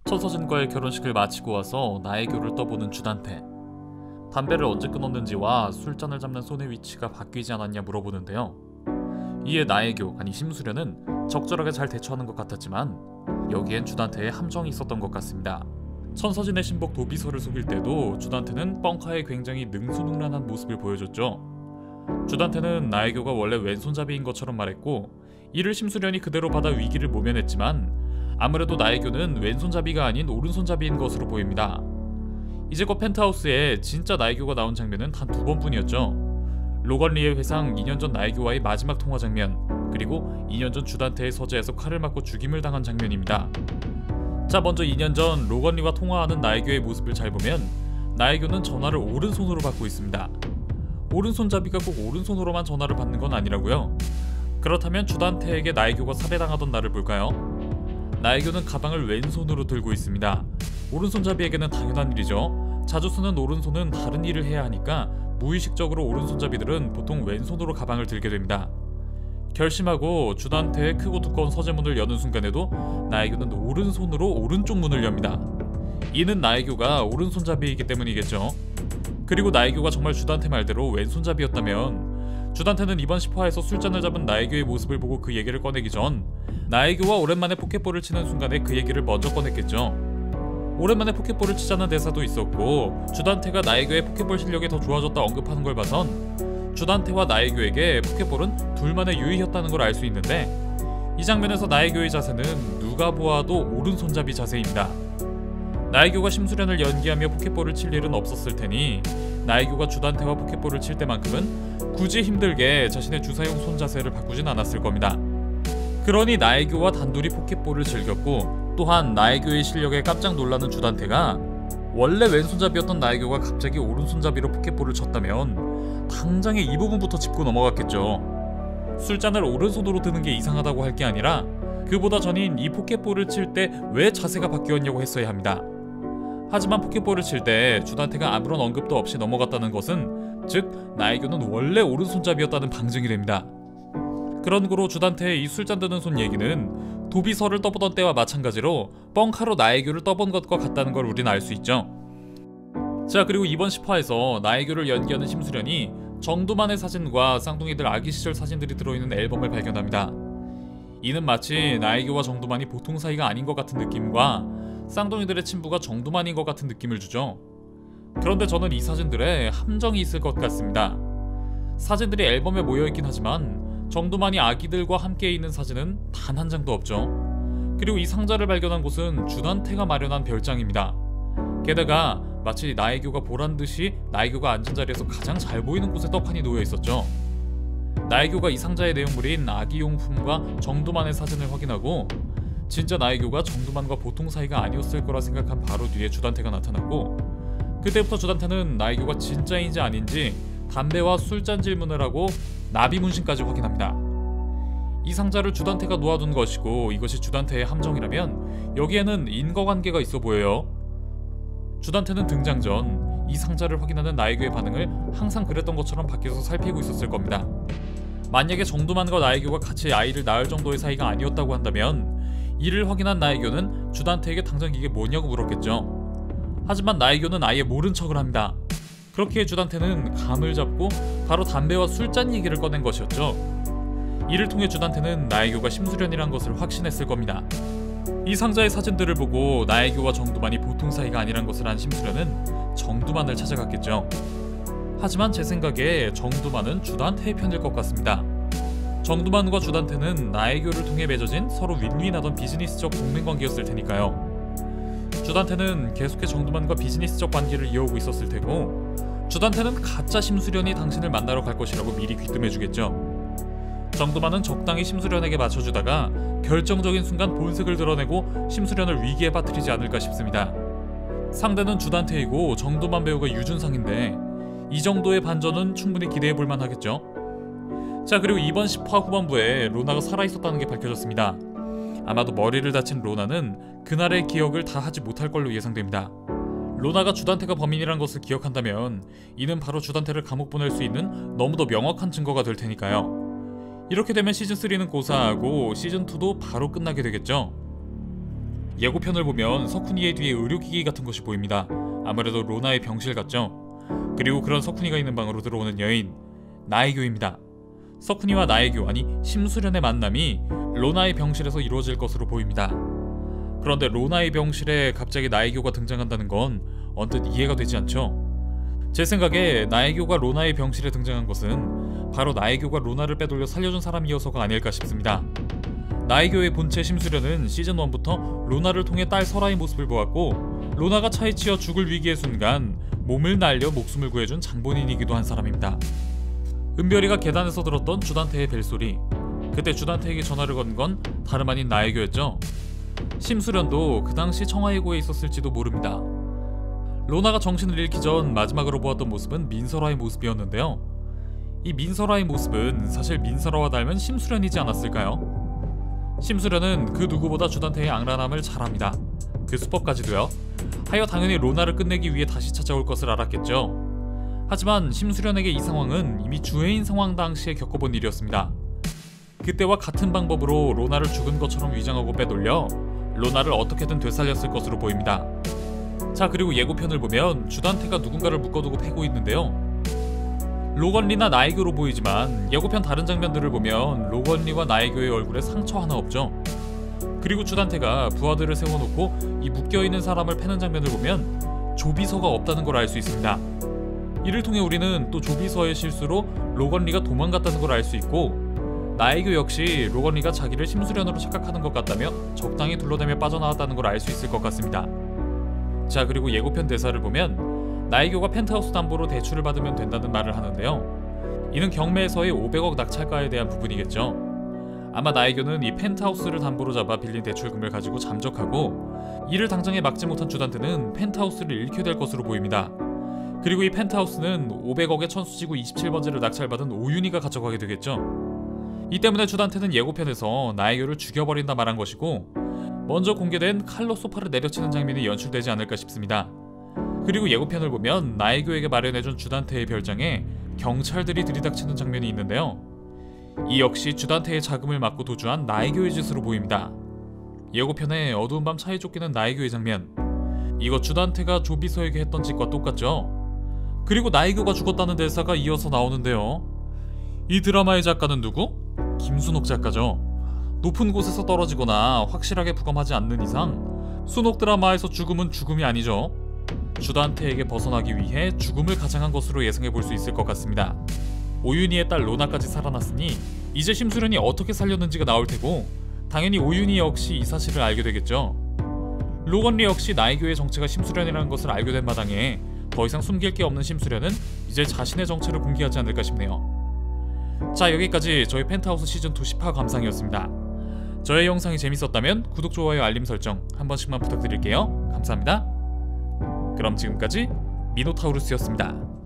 천서진과의 결혼식을 마치고 와서 나애교를 떠보는 주단태. 담배를 언제 끊었는지와 술잔을 잡는 손의 위치가 바뀌지 않았냐 물어보는데요. 이에 나애교, 아니 심수련은 적절하게 잘 대처하는 것 같았지만 여기엔 주단태의 함정이 있었던 것 같습니다. 천서진의 신복 도비서를 속일 때도 주단태는 뻥카에 굉장히 능수능란한 모습을 보여줬죠. 주단태는 나애교가 원래 왼손잡이인 것처럼 말했고 이를 심수련이 그대로 받아 위기를 모면했지만 아무래도 나애교는 왼손잡이가 아닌 오른손잡이인 것으로 보입니다. 이제껏 펜트하우스에 진짜 나애교가 나온 장면은 단 2번뿐이었죠. 로건리의 회상 2년 전 나애교와의 마지막 통화 장면, 그리고 2년 전 주단태의 서재에서 칼을 맞고 죽임을 당한 장면입니다. 자, 먼저 2년 전 로건리와 통화하는 나애교의 모습을 잘 보면 나애교는 전화를 오른손으로 받고 있습니다. 오른손잡이가 꼭 오른손으로만 전화를 받는 건 아니라고요. 그렇다면 주단태에게 나애교가 살해당하던 날을 볼까요? 나애교는 가방을 왼손으로 들고 있습니다. 오른손잡이에게는 당연한 일이죠. 자주 쓰는 오른손은 다른 일을 해야 하니까 무의식적으로 오른손잡이들은 보통 왼손으로 가방을 들게 됩니다. 결심하고 주단태의 크고 두꺼운 서재문을 여는 순간에도 나애교는 오른손으로 오른쪽 문을 엽니다. 이는 나애교가 오른손잡이이기 때문이겠죠. 그리고 나애교가 정말 주단태 말대로 왼손잡이였다면 주단태는 이번 10화에서 술잔을 잡은 나애교의 모습을 보고 그 얘기를 꺼내기 전 나애교와 오랜만에 포켓볼을 치는 순간에 그 얘기를 먼저 꺼냈겠죠. 오랜만에 포켓볼을 치자는 대사도 있었고 주단태가 나애교의 포켓볼 실력이 더 좋아졌다 언급하는 걸 봐선 주단태와 나애교에게 포켓볼은 둘만의 유의였다는 걸 알 수 있는데 이 장면에서 나애교의 자세는 누가 보아도 오른손잡이 자세입니다. 나애교가 심수련을 연기하며 포켓볼을 칠 일은 없었을 테니 나애교가 주단태와 포켓볼을 칠 때만큼은 굳이 힘들게 자신의 주사용 손 자세를 바꾸진 않았을 겁니다. 그러니 나애교와 단둘이 포켓볼을 즐겼고 또한 나애교의 실력에 깜짝 놀라는 주단태가 원래 왼손잡이였던 나애교가 갑자기 오른손잡이로 포켓볼을 쳤다면 당장에 이 부분부터 짚고 넘어갔겠죠. 술잔을 오른손으로 드는 게 이상하다고 할 게 아니라 그보다 전인 이 포켓볼을 칠 때 왜 자세가 바뀌었냐고 했어야 합니다. 하지만 포켓볼을 칠 때 주단태가 아무런 언급도 없이 넘어갔다는 것은 즉 나애교는 원래 오른손잡이였다는 방증이 됩니다. 그런 거로 주단태의 이 술잔 드는 손 얘기는 도비서를 떠보던 때와 마찬가지로 뻥카로 나애교를 떠본 것과 같다는 걸 우리는 알 수 있죠. 자, 그리고 이번 10화에서 나애교를 연기하는 심수련이 정두만의 사진과 쌍둥이들 아기 시절 사진들이 들어있는 앨범을 발견합니다. 이는 마치 나애교와 정두만이 보통 사이가 아닌 것 같은 느낌과 쌍둥이들의 친부가 정두만인 것 같은 느낌을 주죠. 그런데 저는 이 사진들에 함정이 있을 것 같습니다. 사진들이 앨범에 모여있긴 하지만 정두만이 아기들과 함께 있는 사진은 단 한 장도 없죠. 그리고 이 상자를 발견한 곳은 주단태가 마련한 별장입니다. 게다가 마치 나애교가 보란듯이 나애교가 앉은 자리에서 가장 잘 보이는 곳에 떡하니 놓여있었죠. 나애교가 이 상자의 내용물인 아기용품과 정두만의 사진을 확인하고 진짜 나애교가 정두만과 보통 사이가 아니었을 거라 생각한 바로 뒤에 주단태가 나타났고 그때부터 주단태는 나애교가 진짜인지 아닌지 담배와 술잔 질문을 하고 나비 문신까지 확인합니다. 이 상자를 주단태가 놓아둔 것이고 이것이 주단태의 함정이라면 여기에는 인과관계가 있어 보여요. 주단태는 등장 전 이 상자를 확인하는 나애교의 반응을 항상 그랬던 것처럼 밖에서 살피고 있었을 겁니다. 만약에 정두만과 나애교가 같이 아이를 낳을 정도의 사이가 아니었다고 한다면 이를 확인한 나애교는 주단태에게 당장 이게 뭐냐고 물었겠죠. 하지만 나애교는 아예 모른 척을 합니다. 그렇기에 주단태는 감을 잡고 바로 담배와 술잔 얘기를 꺼낸 것이었죠. 이를 통해 주단태는 나애교가 심수련이란 것을 확신했을 겁니다. 이 상자의 사진들을 보고 나애교와 정두만이 보통 사이가 아니란 것을 안 심수련은 정두만을 찾아갔겠죠. 하지만 제 생각에 정두만은 주단태의 편일 것 같습니다. 정두만과 주단태는 나애교를 통해 맺어진 서로 윈윈하던 비즈니스적 동맹관계였을 테니까요. 주단태는 계속해 정두만과 비즈니스적 관계를 이어오고 있었을 테고 주단태는 가짜 심수련이 당신을 만나러 갈 것이라고 미리 귀뜸해주겠죠. 정두만은 적당히 심수련에게 맞춰주다가 결정적인 순간 본색을 드러내고 심수련을 위기에 빠뜨리지 않을까 싶습니다. 상대는 주단태이고 정두만 배우가 유준상인데 이 정도의 반전은 충분히 기대해볼만 하겠죠. 자, 그리고 이번 10화 후반부에 로나가 살아있었다는 게 밝혀졌습니다. 아마도 머리를 다친 로나는 그날의 기억을 다 하지 못할 걸로 예상됩니다. 로나가 주단태가 범인이란 것을 기억한다면 이는 바로 주단태를 감옥 보낼 수 있는 너무도 명확한 증거가 될 테니까요. 이렇게 되면 시즌3는 고사하고 시즌2도 바로 끝나게 되겠죠. 예고편을 보면 서쿠니의 뒤에 의료기기 같은 것이 보입니다. 아무래도 로나의 병실 같죠. 그리고 그런 서쿠니가 있는 방으로 들어오는 여인, 나에교입니다. 서쿠니와 나에교, 아니 심수련의 만남이 로나의 병실에서 이루어질 것으로 보입니다. 그런데 로나의 병실에 갑자기 나에교가 등장한다는 건 언뜻 이해가 되지 않죠? 제 생각에 나에교가 로나의 병실에 등장한 것은 바로 나에교가 로나를 빼돌려 살려준 사람이어서가 아닐까 싶습니다. 나에교의 본체 심수련은 시즌1부터 로나를 통해 딸 설아의 모습을 보았고, 로나가 차에 치여 죽을 위기의 순간 몸을 날려 목숨을 구해준 장본인이기도 한 사람입니다. 은별이가 계단에서 들었던 주단태의 벨소리, 그때 주단태에게 전화를 건 건 다름 아닌 나에교였죠. 심수련도 그 당시 청하이고에 있었을지도 모릅니다. 로나가 정신을 잃기 전 마지막으로 보았던 모습은 민설아의 모습이었는데요. 이 민설아의 모습은 사실 민설아와 닮은 심수련이지 않았을까요? 심수련은 그 누구보다 주단태의 앙란함을 잘 압니다. 그 수법까지도요. 하여 당연히 로나를 끝내기 위해 다시 찾아올 것을 알았겠죠. 하지만 심수련에게 이 상황은 이미 주해인 상황 당시에 겪어본 일이었습니다. 그때와 같은 방법으로 로나를 죽은 것처럼 위장하고 빼돌려 로나를 어떻게든 되살렸을 것으로 보입니다. 자, 그리고 예고편을 보면 주단태가 누군가를 묶어두고 패고 있는데요. 로건리나 나에교로 보이지만 예고편 다른 장면들을 보면 로건리와 나에교의 얼굴에 상처 하나 없죠. 그리고 주단태가 부하들을 세워놓고 이 묶여있는 사람을 패는 장면을 보면 조비서가 없다는 걸 알 수 있습니다. 이를 통해 우리는 또 조비서의 실수로 로건리가 도망갔다는 걸 알 수 있고, 나에교 역시 로건리가 자기를 심수련으로 착각하는 것 같다며 적당히 둘러대며 빠져나왔다는 걸 알 수 있을 것 같습니다. 자, 그리고 예고편 대사를 보면 나에교가 펜트하우스 담보로 대출을 받으면 된다는 말을 하는데요. 이는 경매에서의 500억 낙찰가에 대한 부분이겠죠. 아마 나에교는 이 펜트하우스를 담보로 잡아 빌린 대출금을 가지고 잠적하고, 이를 당장에 막지 못한 주단태는 펜트하우스를 잃게 될 것으로 보입니다. 그리고 이 펜트하우스는 500억의 천수지구 27번지를 낙찰받은 오윤희가 가져가게 되겠죠. 이 때문에 주단태는 예고편에서 나에교를 죽여버린다 말한 것이고, 먼저 공개된 칼로 소파를 내려치는 장면이 연출되지 않을까 싶습니다. 그리고 예고편을 보면 나에교에게 마련해준 주단태의 별장에 경찰들이 들이닥치는 장면이 있는데요. 이 역시 주단태의 자금을 막고 도주한 나에교의 짓으로 보입니다. 예고편에 어두운 밤 차에 쫓기는 나에교의 장면, 이거 주단태가 조비서에게 했던 짓과 똑같죠. 그리고 나에교가 죽었다는 대사가 이어서 나오는데요. 이 드라마의 작가는 누구? 김순옥 작가죠. 높은 곳에서 떨어지거나 확실하게 부감하지 않는 이상 순옥 드라마에서 죽음은 죽음이 아니죠. 주단태에게 벗어나기 위해 죽음을 가장한 것으로 예상해 볼 수 있을 것 같습니다. 오윤희의 딸 로나까지 살아났으니 이제 심수련이 어떻게 살렸는지가 나올 테고, 당연히 오윤희 역시 이 사실을 알게 되겠죠. 로건리 역시 나에교의 정체가 심수련이라는 것을 알게 된 마당에 더 이상 숨길 게 없는 심수련은 이제 자신의 정체를 공개하지 않을까 싶네요. 자, 여기까지 저희 펜트하우스 시즌2 10화 감상이었습니다. 저의 영상이 재밌었다면 구독, 좋아요, 알림 설정 한 번씩만 부탁드릴게요. 감사합니다. 그럼 지금까지 미노타우루스였습니다.